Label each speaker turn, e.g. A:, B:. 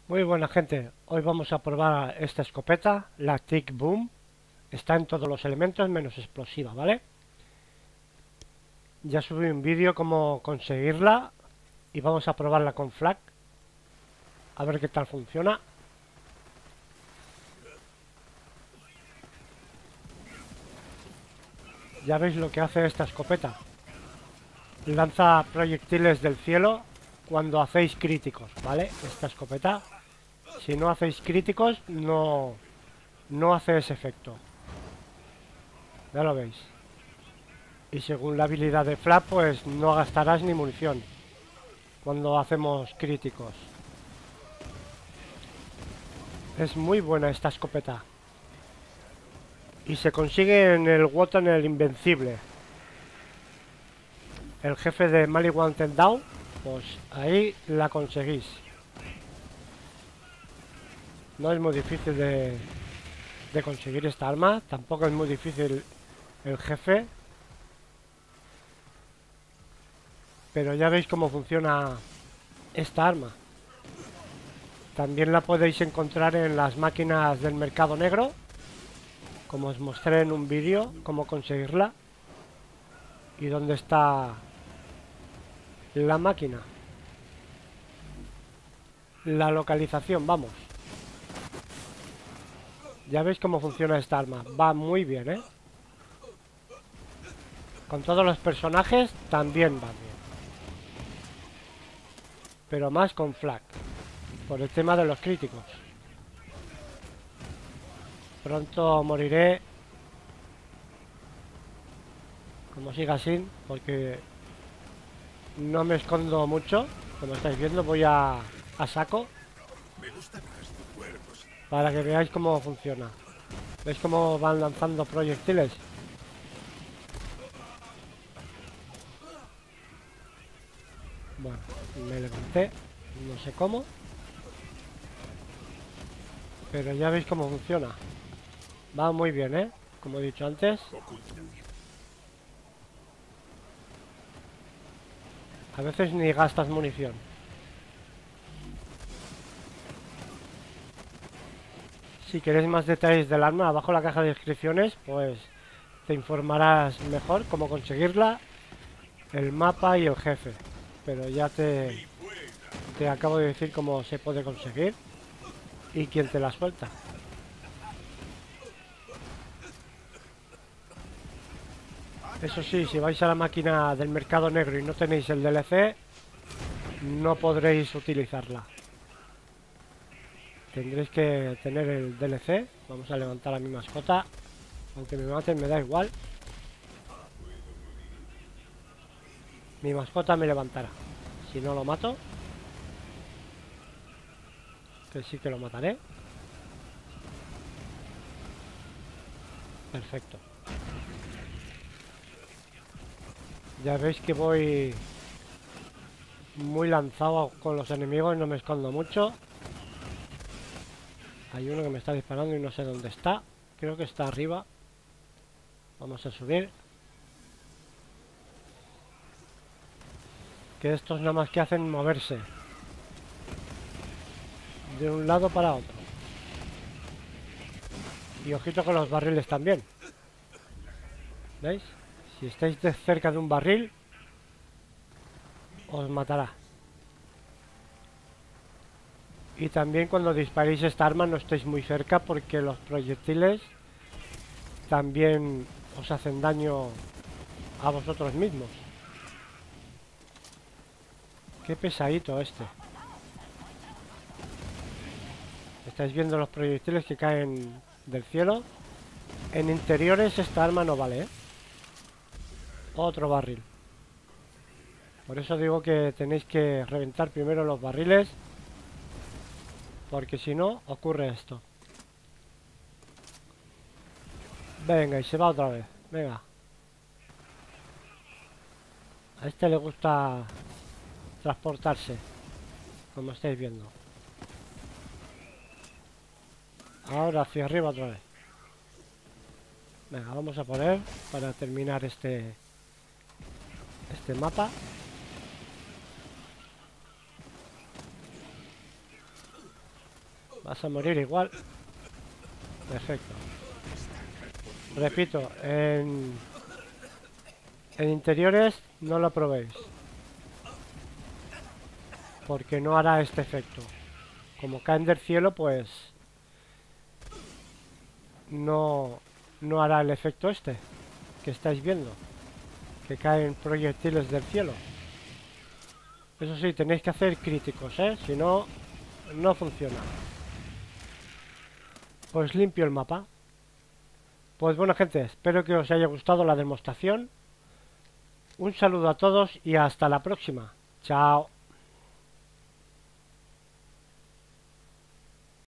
A: Muy buena gente, hoy vamos a probar esta escopeta, la Tick Boom. Está en todos los elementos menos explosiva, ¿vale? Ya subí un vídeo cómo conseguirla y vamos a probarla con FLAC. A ver qué tal funciona. Ya veis lo que hace esta escopeta. Lanza proyectiles del cielo cuando hacéis críticos, ¿vale? Esta escopeta, si no hacéis críticos, no hace ese efecto. Ya lo veis. Y según la habilidad de Flap, pues no gastarás ni munición cuando hacemos críticos. Es muy buena esta escopeta. Y se consigue en el Wotan el Invencible. El jefe de Mali Wanted Down, pues ahí la conseguís. No es muy difícil de conseguir esta arma. Tampoco es muy difícil el jefe. Pero ya veis cómo funciona esta arma. También la podéis encontrar en las máquinas del mercado negro, como os mostré en un vídeo, cómo conseguirla y dónde está la máquina. La localización, vamos. Ya veis cómo funciona esta arma. Va muy bien, ¿eh? Con todos los personajes también va bien. Pero más con Flak, por el tema de los críticos. Pronto moriré, como siga así, porque no me escondo mucho. Como estáis viendo, voy a saco para que veáis cómo funciona. ¿Veis cómo van lanzando proyectiles? Bueno, me levanté, no sé cómo, pero ya veis cómo funciona. Va muy bien, ¿eh? Como he dicho antes. A veces ni gastas munición. Si queréis más detalles del arma, abajo en la caja de descripciones, pues te informarás mejor cómo conseguirla, el mapa y el jefe. Pero ya te acabo de decir cómo se puede conseguir y quién te la suelta. Eso sí, si vais a la máquina del mercado negro y no tenéis el DLC, no podréis utilizarla. Tendréis que tener el DLC. Vamos a levantar a mi mascota. Aunque me maten me da igual. Mi mascota me levantará. Si no lo mato, que sí que lo mataré. Perfecto. Ya veis que voy muy lanzado con los enemigos. No me escondo mucho. Hay uno que me está disparando y no sé dónde está. Creo que está arriba. Vamos a subir. Que estos nada más que hacen moverse de un lado para otro. Y ojito con los barriles también. ¿Veis? Si estáis cerca de un barril, os matará. Y también cuando disparéis esta arma no estéis muy cerca, porque los proyectiles también os hacen daño a vosotros mismos. Qué pesadito este. Estáis viendo los proyectiles que caen del cielo. En interiores esta arma no vale, ¿eh? Otro barril. Por eso digo que tenéis que reventar primero los barriles, porque si no ocurre esto. Venga, y se va otra vez. Venga. A este le gusta transportarse, como estáis viendo. Ahora hacia arriba otra vez. Venga, vamos a poner para terminar este mapa. Vas a morir igual. Perfecto. Repito, en interiores no lo probéis. Porque no hará este efecto. Como caen del cielo, pues no hará el efecto este que estáis viendo, que caen proyectiles del cielo. Eso sí, tenéis que hacer críticos, si no, no funciona. Pues limpio el mapa. Pues bueno, gente, espero que os haya gustado la demostración. Un saludo a todos y hasta la próxima. Chao.